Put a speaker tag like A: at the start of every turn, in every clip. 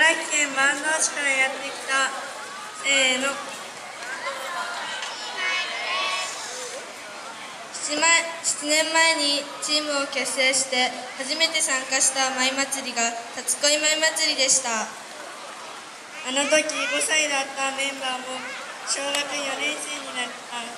A: 茨城県坂東市からやってきたせーの7年前にチームを結成して初めて参加した舞祭りが立恋舞祭りでした。あの時5歳だったメンバーも小学6年生になり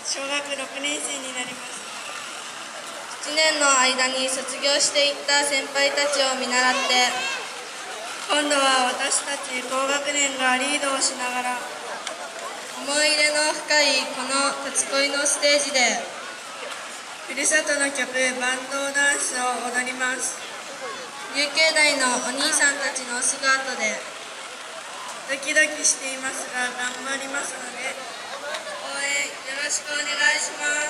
A: ます。7年の間に卒業していった先輩たちを見習って今度は私たち高学年がリードをしながら思い入れの深いこの立恋のステージでふるさとの曲バンドダンスを踊ります。有形大のお兄さんたちの姿でドキドキしていますが頑張りますので応援よろしくお願いします。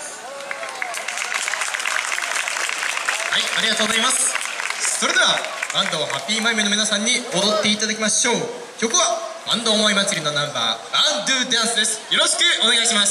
B: はい、ありがとうございます。それではバンドハッピーマイメの皆さんに踊っていただきましょう。曲はバンド思い祭りのナンバーバンドゥダンスです。よろしくお願いします。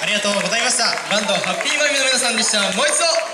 B: りがとうございました。バンドハッピーマイムの皆さんでした。もう一度